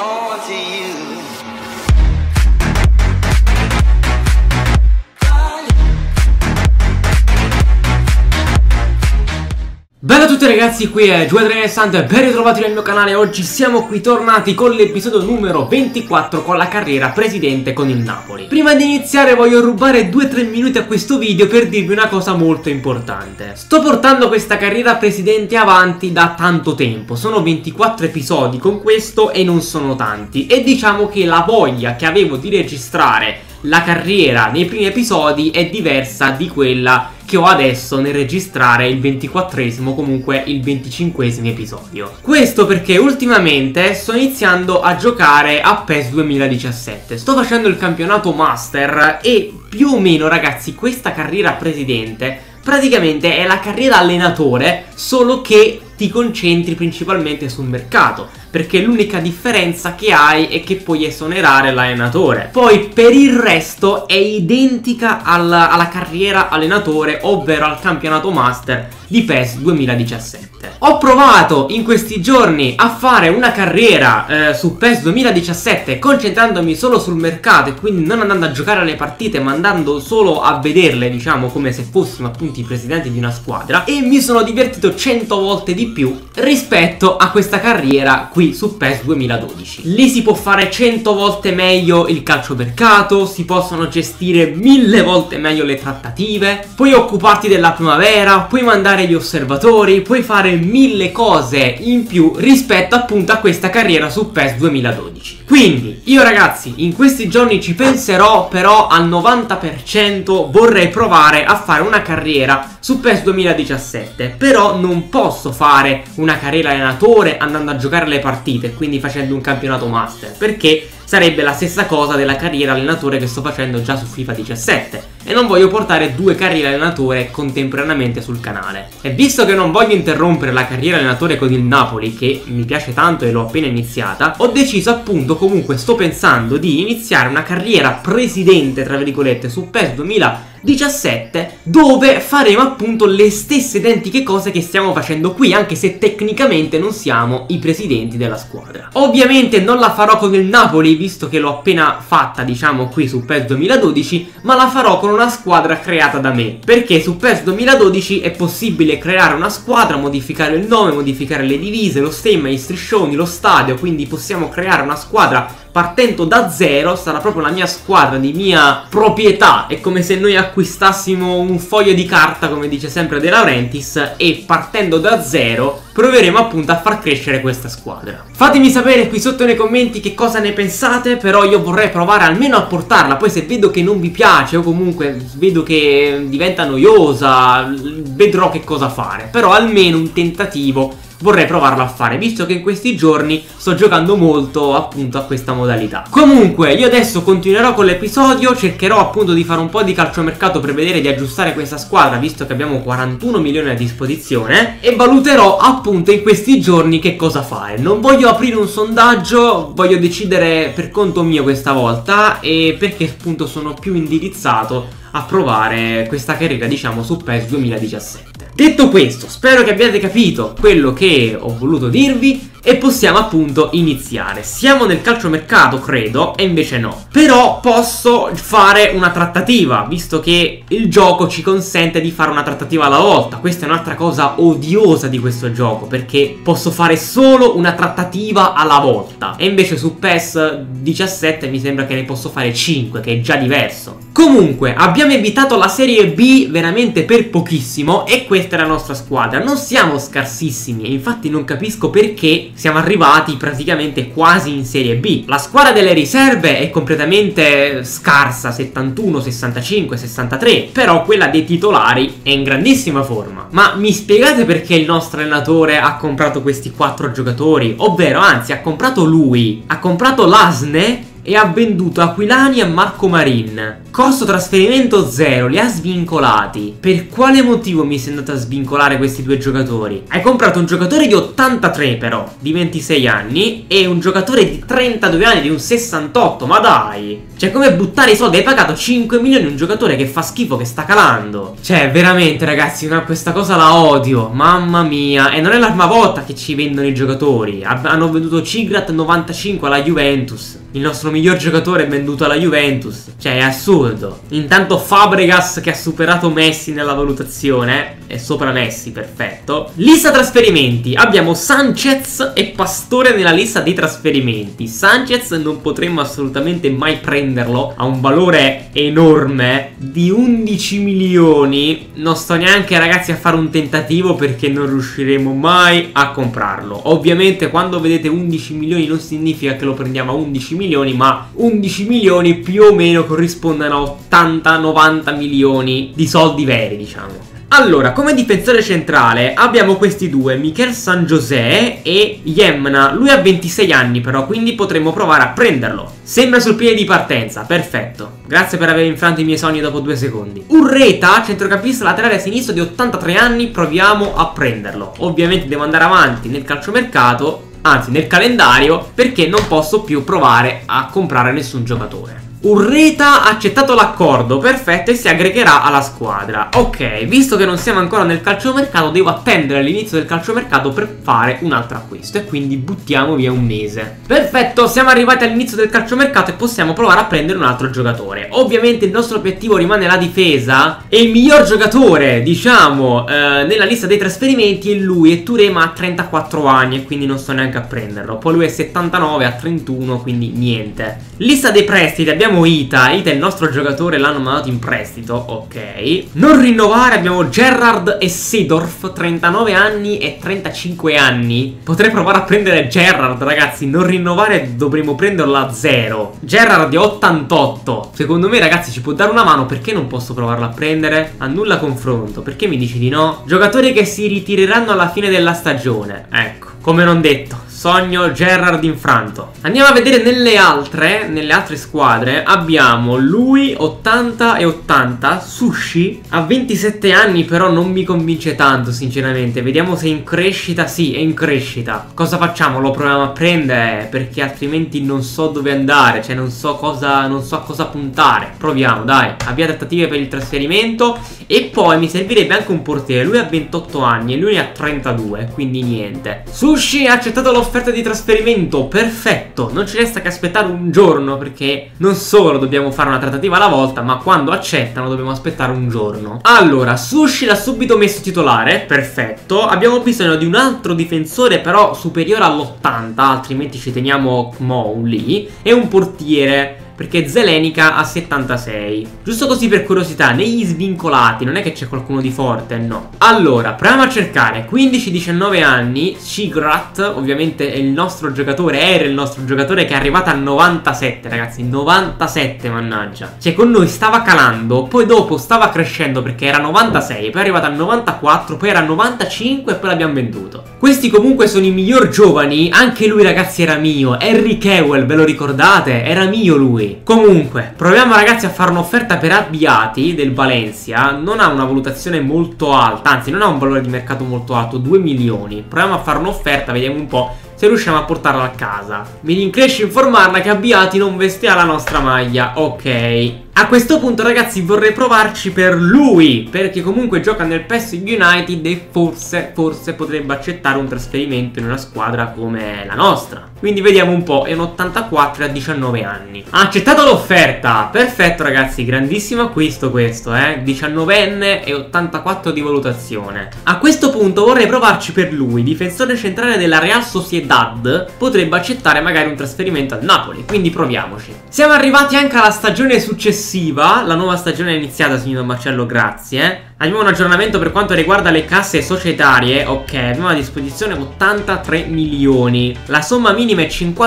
on to you. Bella a tutti ragazzi, qui è Giuadrenesant e ben ritrovati nel mio canale. Oggi siamo qui tornati con l'episodio numero 24 con la carriera presidente con il Napoli. Prima di iniziare voglio rubare 2-3 minuti a questo video per dirvi una cosa molto importante. Sto portando questa carriera presidente avanti da tanto tempo, sono 24 episodi con questo e non sono tanti. E diciamo che la voglia che avevo di registrare la carriera nei primi episodi è diversa di quella che ho adesso nel registrare il 24esimo, comunque il 25esimo episodio. Questo perché ultimamente sto iniziando a giocare a PES 2017. Sto facendo il campionato Master e più o meno ragazzi questa carriera presidente praticamente è la carriera allenatore, solo che ti concentri principalmente sul mercato, perché l'unica differenza che hai è che puoi esonerare l'allenatore. Poi per il resto è identica alla carriera allenatore, ovvero al campionato Master di PES 2017. Ho provato in questi giorni a fare una carriera su PES 2017 concentrandomi solo sul mercato e quindi non andando a giocare alle partite ma andando solo a vederle, diciamo, come se fossimo appunto i presidenti di una squadra, e mi sono divertito 100 volte di più rispetto a questa carriera qui su PES 2012. Lì si può fare 100 volte meglio il calciomercato, si possono gestire 1000 volte meglio le trattative, puoi occuparti della primavera, puoi mandare gli osservatori, puoi fare 1000 cose in più rispetto appunto a questa carriera su PES 2012. Quindi io ragazzi in questi giorni ci penserò, però al 90% vorrei provare a fare una carriera su PES 2017, però non posso fare una carriera allenatore andando a giocare le partite, quindi facendo un campionato Master, perché sarebbe la stessa cosa della carriera allenatore che sto facendo già su FIFA 17 e non voglio portare due carriere allenatore contemporaneamente sul canale. E visto che non voglio interrompere la carriera allenatore con il Napoli, che mi piace tanto e l'ho appena iniziata, ho deciso appunto, comunque sto pensando di iniziare una carriera presidente tra virgolette su PES 2017, dove faremo appunto le stesse identiche cose che stiamo facendo qui, anche se tecnicamente non siamo i presidenti della squadra. Ovviamente non la farò con il Napoli, visto che l'ho appena fatta, diciamo, qui su PES 2012, ma la farò con una squadra creata da me, perché su PES 2012 è possibile creare una squadra, modificare il nome, modificare le divise, lo stemma, gli striscioni, lo stadio, quindi possiamo creare una squadra partendo da zero. Sarà proprio la mia squadra di mia proprietà, è come se noi acquistassimo un foglio di carta, come dice sempre De Laurentiis, e partendo da zero proveremo appunto a far crescere questa squadra. Fatemi sapere qui sotto nei commenti che cosa ne pensate, però io vorrei provare almeno a portarla. Poi se vedo che non vi piace o comunque vedo che diventa noiosa, vedrò che cosa fare, però almeno un tentativo vorrei provarlo a fare, visto che in questi giorni sto giocando molto appunto a questa modalità. Comunque io adesso continuerò con l'episodio, cercherò appunto di fare un po' di calciomercato per vedere di aggiustare questa squadra, visto che abbiamo 41 milioni a disposizione, e valuterò appunto in questi giorni che cosa fare. Non voglio aprire un sondaggio, voglio decidere per conto mio questa volta, e perché appunto sono più indirizzato a provare questa carriera, diciamo, su PES 2017. Detto questo, spero che abbiate capito quello che ho voluto dirvi e possiamo appunto iniziare. Siamo nel calciomercato, credo, e invece no. Però posso fare una trattativa, visto che il gioco ci consente di fare una trattativa alla volta. Questa è un'altra cosa odiosa di questo gioco, perché posso fare solo una trattativa alla volta, e invece su PES 17 mi sembra che ne posso fare 5, che è già diverso. Comunque abbiamo evitato la Serie B veramente per pochissimo e questa è la nostra squadra. Non siamo scarsissimi e infatti non capisco perché siamo arrivati praticamente quasi in Serie B. La squadra delle riserve è completamente scarsa, 71, 65, 63, però quella dei titolari è in grandissima forma. Ma mi spiegate perché il nostro allenatore ha comprato questi 4 giocatori? Ovvero, anzi, ha comprato lui, ha comprato Lasne e ha venduto Aquilani e Marco Marin. Costo trasferimento 0, li ha svincolati. Per quale motivo mi sei andato a svincolare questi due giocatori? Hai comprato un giocatore di 83 però, di 26 anni, e un giocatore di 32 anni, di un 68, ma dai! Cioè, come buttare i soldi? Hai pagato 5 milioni un giocatore che fa schifo, che sta calando. Cioè, veramente ragazzi, questa cosa la odio, mamma mia. E non è la prima volta che ci vendono i giocatori. Hanno venduto Cigrat 95 alla Juventus. Il nostro miglior giocatore è venduto alla Juventus. Cioè, è assurdo. Intanto Fabregas, che ha superato Messi nella valutazione, è sopra Messi, perfetto. Lista trasferimenti. Abbiamo Sanchez e Pastore nella lista dei trasferimenti. Sanchez non potremmo assolutamente mai prenderlo. Ha un valore enorme di 11 milioni. Non sto neanche, ragazzi, a fare un tentativo perché non riusciremo mai a comprarlo. Ovviamente quando vedete 11 milioni non significa che lo prendiamo a 11 milioni, ma 11 milioni più o meno corrispondono a 80-90 milioni di soldi veri, diciamo. Allora, come difensore centrale abbiamo questi due, Mikel San José e Yemna. Lui ha 26 anni però, quindi potremmo provare a prenderlo. Sembra sul piede di partenza, perfetto. Grazie per aver infranto i miei sogni dopo 2 secondi. Urreta, centrocampista laterale sinistro di 83 anni, proviamo a prenderlo. Ovviamente devo andare avanti nel calciomercato, anzi nel calendario, perché non posso più provare a comprare nessun giocatore. Urreta ha accettato l'accordo, perfetto, e si aggregherà alla squadra. Ok, visto che non siamo ancora nel calciomercato, devo attendere l'inizio del calciomercato per fare un altro acquisto, e quindi buttiamo via un mese. Perfetto, siamo arrivati all'inizio del calciomercato e possiamo provare a prendere un altro giocatore. Ovviamente il nostro obiettivo rimane la difesa, e il miglior giocatore, diciamo, nella lista dei trasferimenti è lui, e Turema ha 34 anni e quindi non sto neanche a prenderlo. Poi lui è 79, ha 31, quindi niente. Lista dei prestiti, abbiamo Ita è il nostro giocatore, l'hanno mandato in prestito, ok. Non rinnovare abbiamo Gerrard e Seedorf, 39 anni e 35 anni. Potrei provare a prendere Gerrard, ragazzi. Non rinnovare, dovremmo prenderlo a 0. Gerrard è 88. Secondo me, ragazzi, ci può dare una mano. Perché non posso provarlo a prendere? A nulla confronto. Perché mi dici di no? Giocatori che si ritireranno alla fine della stagione. Ecco, come non detto, sogno Gerrard infranto. Andiamo a vedere nelle altre squadre. Abbiamo lui 80 e 80. Sushi ha 27 anni, però non mi convince tanto sinceramente. Vediamo se è in crescita. Sì, è in crescita. Cosa facciamo? Lo proviamo a prendere, perché altrimenti non so dove andare. Cioè non so a cosa puntare. Proviamo, dai. Avvia trattative per il trasferimento. E poi mi servirebbe anche un portiere. Lui ha 28 anni e lui ne ha 32, quindi niente. Sushi ha accettato l'offerta di trasferimento, perfetto. Non ci resta che aspettare un giorno, perché non solo dobbiamo fare una trattativa alla volta, ma quando accettano dobbiamo aspettare un giorno. Allora, Sushi l'ha subito messo titolare, perfetto. Abbiamo bisogno di un altro difensore però superiore all'80, altrimenti ci teniamo Mou lì. E un portiere, perché Zelenica ha 76. Giusto così per curiosità, negli svincolati non è che c'è qualcuno di forte, no. Allora, proviamo a cercare 15-19 anni. Cigrat, ovviamente è il nostro giocatore, era il nostro giocatore, che è arrivato a 97, ragazzi. 97, mannaggia. Cioè con noi stava calando, poi dopo stava crescendo perché era 96, poi è arrivato a 94, poi era 95 e poi l'abbiamo venduto. Questi comunque sono i miglior giovani. Anche lui, ragazzi, era mio. Henry Kewell, ve lo ricordate? Era mio lui. Comunque, proviamo, ragazzi, a fare un'offerta per Abbiati del Valencia. Non ha una valutazione molto alta, anzi non ha un valore di mercato molto alto, 2 milioni. Proviamo a fare un'offerta, vediamo un po' se riusciamo a portarla a casa. Mi rincresce informarla che Abbiati non vestirà la nostra maglia. Ok. A questo punto, ragazzi, vorrei provarci per lui, perché comunque gioca nel PES United e forse potrebbe accettare un trasferimento in una squadra come la nostra. Quindi vediamo un po', è un 84 e ha 19 anni. Ha accettato l'offerta, perfetto ragazzi, grandissimo acquisto questo, 19enne e 84 di valutazione. A questo punto vorrei provarci per lui, difensore centrale della Real Sociedad, potrebbe accettare magari un trasferimento al Napoli, quindi proviamoci. Siamo arrivati anche alla stagione successiva, la nuova stagione è iniziata, signor Marcello, grazie. Abbiamo un aggiornamento per quanto riguarda le casse societarie. Ok, abbiamo a disposizione 83 milioni. La somma minima è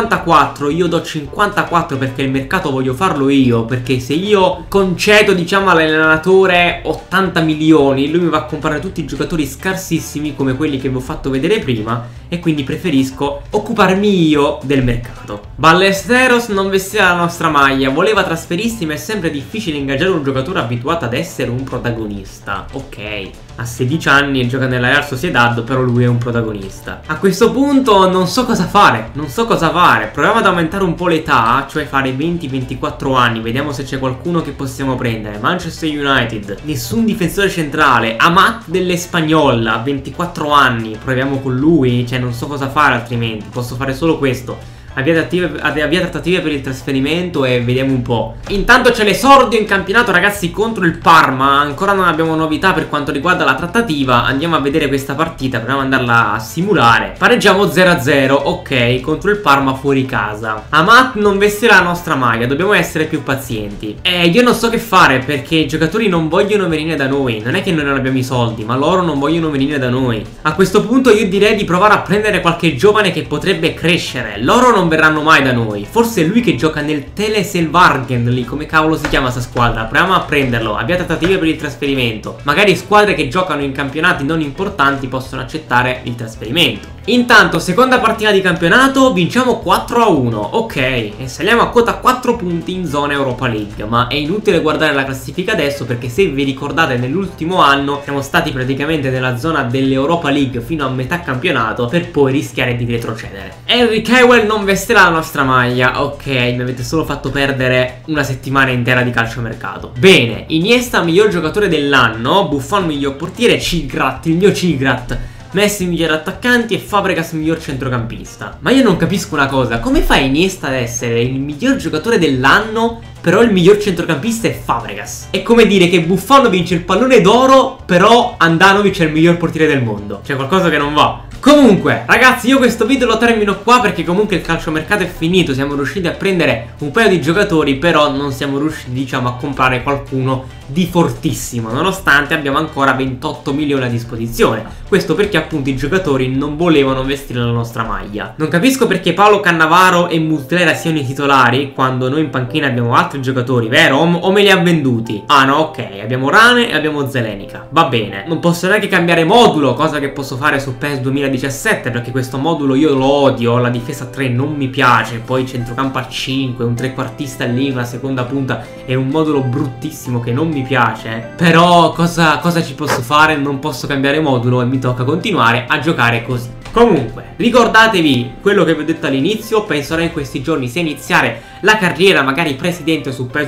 54. Io do 54 perché il mercato voglio farlo io. Perché se io concedo, diciamo, all'allenatore 80 milioni, lui mi va a comprare tutti i giocatori scarsissimi come quelli che vi ho fatto vedere prima. E quindi preferisco occuparmi io del mercato. Ballesteros non vestirà la nostra maglia. Voleva trasferirsi, ma è sempre difficile ingaggiare un giocatore abituato ad essere un protagonista. Ok, ha 16 anni e gioca nella Real Sociedad, però lui è un protagonista. A questo punto non so cosa fare. Proviamo ad aumentare un po' l'età, cioè fare 20-24 anni. Vediamo se c'è qualcuno che possiamo prendere. Manchester United, nessun difensore centrale. Amat dell'Espanyol, a 24 anni. Proviamo con lui, cioè non so cosa fare altrimenti. Posso fare solo questo. Avvia trattative per il trasferimento e vediamo un po'. Intanto c'è l'esordio in campionato, ragazzi, contro il Parma. Ancora non abbiamo novità per quanto riguarda la trattativa. Andiamo a vedere questa partita, proviamo ad andarla a simulare. Pareggiamo 0-0, ok, contro il Parma fuori casa. Amat non vestirà la nostra maglia, dobbiamo essere più pazienti. Io non so che fare perché i giocatori non vogliono venire da noi. Non è che noi non abbiamo i soldi, ma loro non vogliono venire da noi. A questo punto io direi di provare a prendere qualche giovane che potrebbe crescere. Loro non verranno mai da noi. Forse è lui che gioca nel Teleselvargen lì, come cavolo si chiama sta squadra. Proviamo a prenderlo. Abbia trattative per il trasferimento. Magari squadre che giocano in campionati non importanti possono accettare il trasferimento. Intanto seconda partita di campionato, vinciamo 4-1. Ok, e saliamo a quota 4 punti in zona Europa League. Ma è inutile guardare la classifica adesso, perché se vi ricordate nell'ultimo anno siamo stati praticamente nella zona dell'Europa League fino a metà campionato, per poi rischiare di retrocedere. Henry Cavill non vestirà la nostra maglia. Ok, mi avete solo fatto perdere una settimana intera di calciomercato. Bene, Iniesta miglior giocatore dell'anno, Buffon miglior portiere, Cigrat, il mio Cigrat, Messi miglior attaccante e Fabregas miglior centrocampista. Ma io non capisco una cosa, come fa Iniesta ad essere il miglior giocatore dell'anno, però il miglior centrocampista è Fabregas? È come dire che Buffon vince il pallone d'oro, però Andanovic è il miglior portiere del mondo. C'è qualcosa che non va. Comunque, ragazzi, io questo video lo termino qua perché comunque il calciomercato è finito. Siamo riusciti a prendere un paio di giocatori, però non siamo riusciti, diciamo, a comprare qualcuno di fortissimo, nonostante abbiamo ancora 28 milioni a disposizione. Questo perché appunto i giocatori non volevano vestire la nostra maglia. Non capisco perché Paolo Cannavaro e Muslera siano i titolari quando noi in panchina abbiamo altri giocatori, vero? O me li ha venduti? Ah no, ok, abbiamo Rane e abbiamo Zelenica. Va bene, non posso neanche cambiare modulo, cosa che posso fare su PES 2017, perché questo modulo io lo odio. La difesa 3 non mi piace, poi centrocampo a 5, un trequartista lì, una seconda punta, è un modulo bruttissimo che non mi piace. Però cosa ci posso fare? Non posso cambiare modulo e mi tocca continuare a giocare così. Comunque, ricordatevi quello che vi ho detto all'inizio. Penserò in questi giorni se iniziare la carriera magari presidente su PES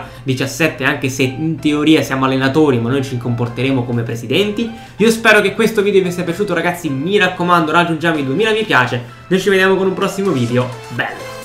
2017, anche se in teoria siamo allenatori, ma noi ci comporteremo come presidenti. Io spero che questo video vi sia piaciuto, ragazzi. Mi raccomando, raggiungiamo i 2000 mi piace. Noi ci vediamo con un prossimo video. Bello!